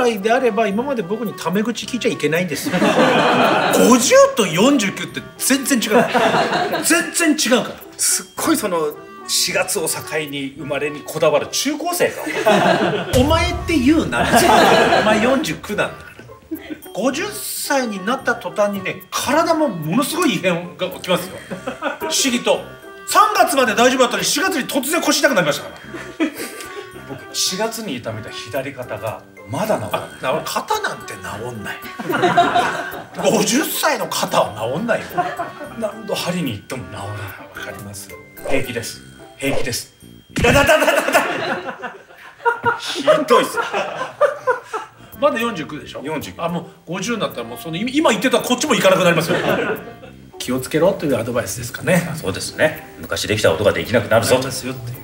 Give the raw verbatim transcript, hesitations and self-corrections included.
歳であれば今まで僕にタメ口聞いちゃいけないんですよ。ごじゅうとよんじゅうきゅうって全然違う全然違うから。 すっごいそのしがつを境に生まれにこだわる中高生か。 お前って言うな。お前よんじゅうきゅうなんだから。ごじゅっさいになった途端にね、体もものすごい異変が起きますよ。不思議とさんがつまで大丈夫だったのにしがつに突然腰痛くなりましたから。 僕しがつに痛めた左肩がまだ治らない。 肩なんて治んない。ごじゅっさいの肩は治んないよ。 何度針に行っても治らない。 わかります。 平気です。平気です。だだだだだだ。ひどいっす。 まだよんじゅうきゅうでしょ。 よんじゅうきゅう。 あ、もうごじゅうになったらもうその今言ってたこっちも行かなくなりますよ。気をつけろというアドバイスですかね。 そうですね。昔できたことができなくなるぞ。 ですよって。